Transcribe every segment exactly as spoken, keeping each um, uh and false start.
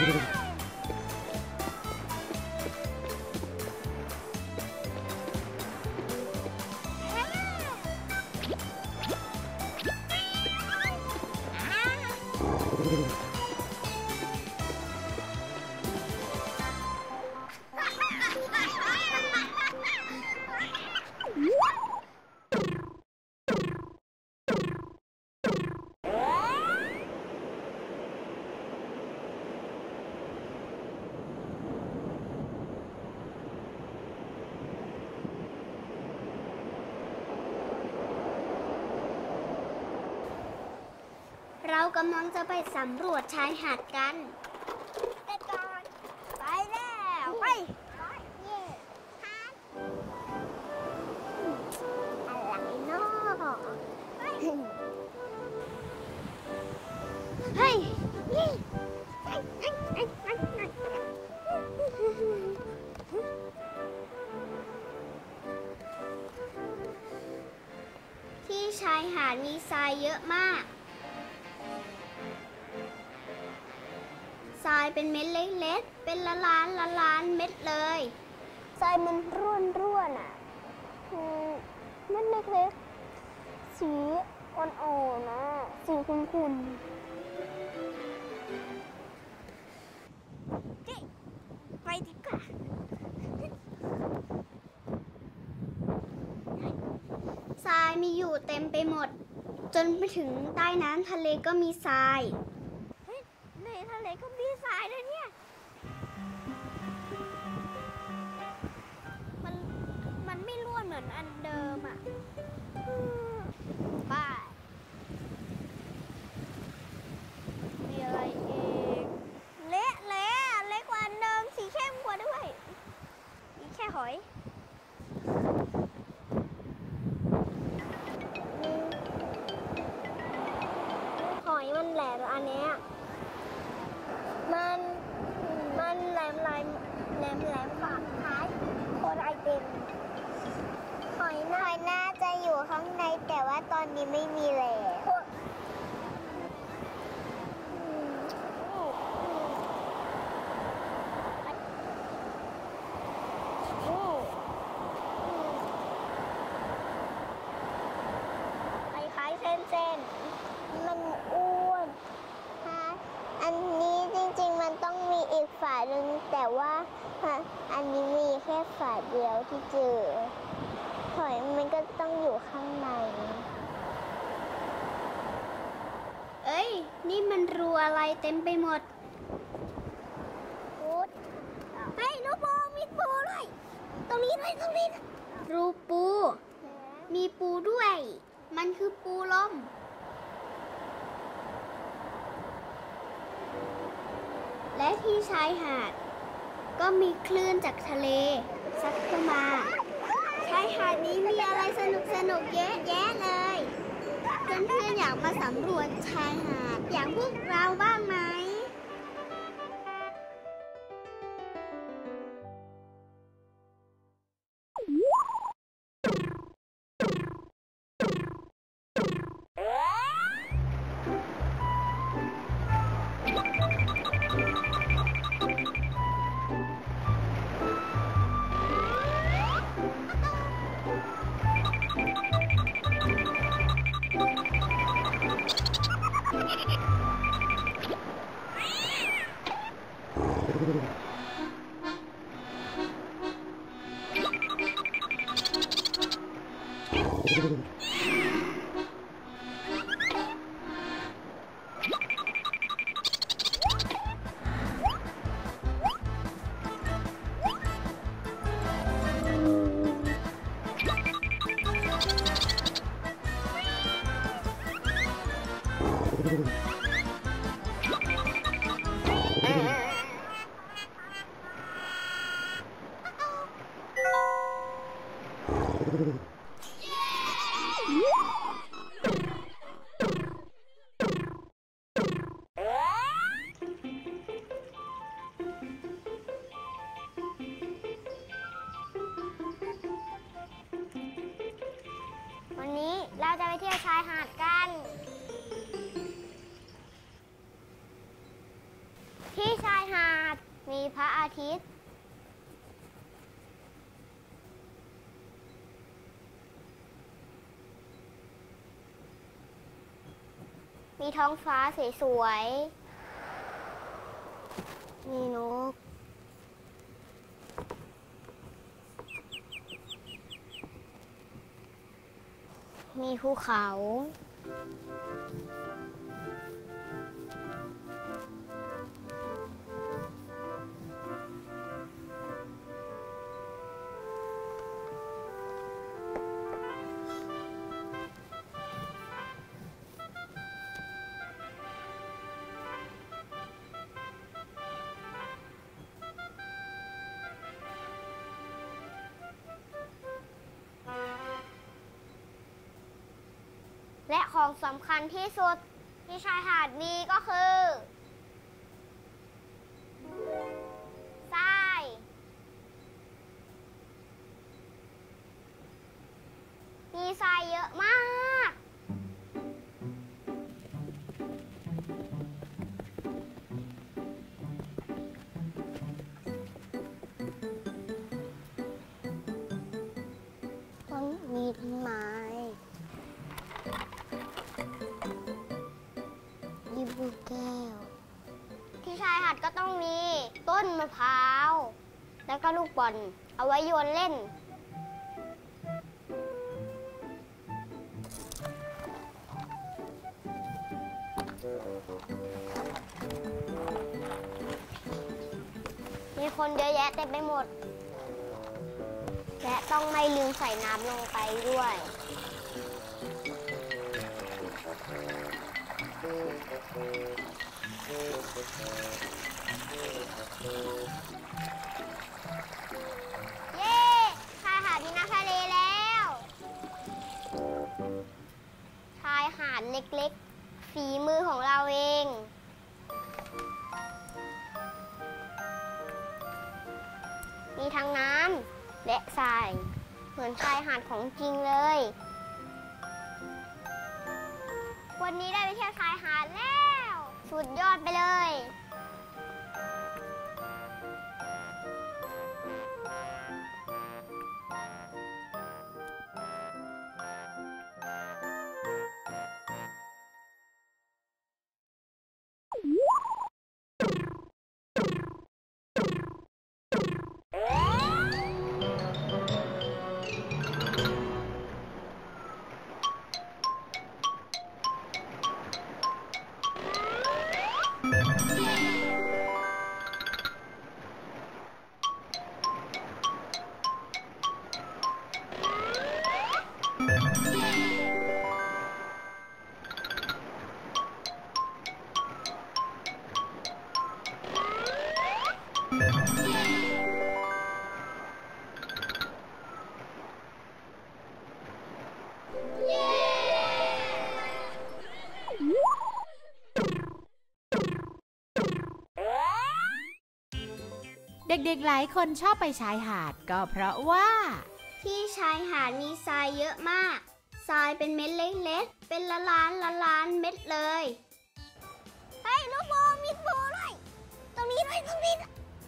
เรากำลังจะไปสำรวจชายหาดกันแต่ก่อนไปแล้วไปเย่ฮาร์ดอะไรเนาะเฮ้ยที่ชายหาดมีทรายเยอะมากทรายเป็นเม็ดเล็กๆเป็นละล้านละล้านเม็ดเลยทรายมันร่วนร่วนอ่ะเม็ดเล็กๆสีอ่อนๆนะสีขุ่นๆไปดีกว่าทรายมีอยู่เต็มไปหมดจนไปถึงใต้น้ำทะเลก็มีทรายในทะเลก็มีทรายเลยเนี่ยมันมันไม่ร่วนเหมือนอันเดิมอ่ะบ้ามีอะไรอีกเละเละเล็กกว่าอันเดิมสีเข้มกว่าด้วยมีแค่หอยหอยมันแหลมอันเนี้ยมันมันแหลมแหลมแหลมแหลมฝาคล้ายโคนไอติมหอยหอยน่าจะอยู่ข้างในแต่ว่าตอนนี้ไม่มีแล้วคล้ายๆเส้นๆมันอ้วนอันนี้จริงๆมันต้องมีอีกฝาหนึ่งแต่ว่าอันนี้มีแค่ฝาเดียวที่เจอหอยมันก็ต้องอยู่ข้างในเอ้ยนี่มันรูอะไรเต็มไปหมดปูเฮ้ยรูปูมีปูด้วยตรงนี้ด้วยตรงนี้รูปูมีปูด้วยมันคือปูลมและที่ชายหาดก็มีคลื่นจากทะเลซัดเข้ามาชายหาดนี้มีอะไรสนุกสนุกเยอะแยะเลยเพื่อนๆอยากมาสำรวจชายหาดอย่างพวกเราบ้างไหมมีพระอาทิตย์มีท้องฟ้าสวยๆมีนกมีภูเขาและของสำคัญที่สุดที่ชายหาดมีก็คือทรายมีทรายเยอะมากต้องมีต้นไม้มีบัวแก้วที่ชายหาดก็ต้องมีต้นมะพร้าวแล้วก็ลูกบอลเอาไว้โยนเล่นมีคนเยอะแยะเต็มไปหมดและต้องไม่ลืมใส่น้ำลงไปด้วยเย้ชายหาดมีน้ำทะเลแล้วชายหาดเล็กๆฝีมือของเราเองมีทั้งน้ำและทรายเหมือนชายหาดของจริงเลยวันนี้ได้ไปเที่ยวชายหาดแล้วสุดยอดไปเลยเด็กๆหลายคนชอบไปชายหาดก็เพราะว่าที่ชายหาดมีทรายเยอะมากทรายเป็นเม็ดเล็กๆเป็นละล้านละล้านเม็ดเลยเฮ้ยลูกโบมีโบด้วยตรงนี้ด้วยตรงนี้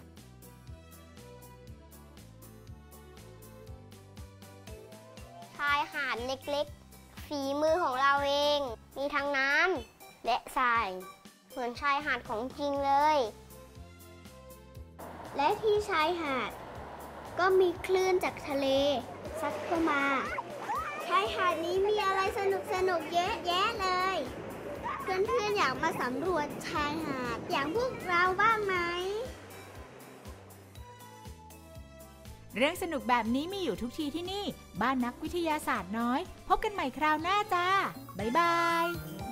ชายหาดเล็กๆฝีมือของเราเองมีทั้งน้ำและทรายเหมือนชายหาดของจริงเลยและที่ชายหาดก็มีคลื่นจากทะเลซัดเข้ามาชายหาดนี้มีอะไรสนุกสนุกเยอะแยะเลยเพื่อนๆอยากมาสำรวจชายหาดอย่างพวกเราบ้างไหมเรื่องสนุกแบบนี้มีอยู่ทุกทีที่นี่บ้านนักวิทยาศาสตร์น้อยพบกันใหม่คราวหน้าจ้าบ๊ายบาย